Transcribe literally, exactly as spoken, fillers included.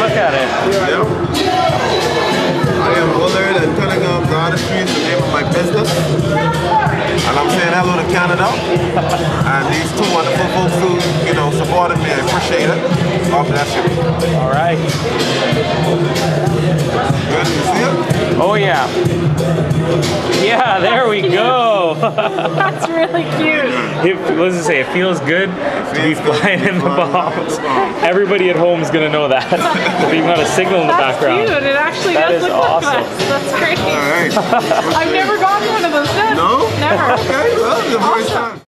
look at it. Yeah. I am Willard Cunningham. Artistry is the name of my business. And I'm saying hello to Canada. And these two wonderful folks who, you know, supported me. I appreciate it. God bless you. All right. Good to see you. Oh yeah. Yeah, there we go. That's really cute. It, what does it say? It feels good to be flying in the Bahamas. Everybody at home is gonna know that. If you've got a signal in the That's background. cute. It actually That does is look awesome. like that. That's great. All right. I've never gotten one of those since. No? Never. Okay, well, the first time.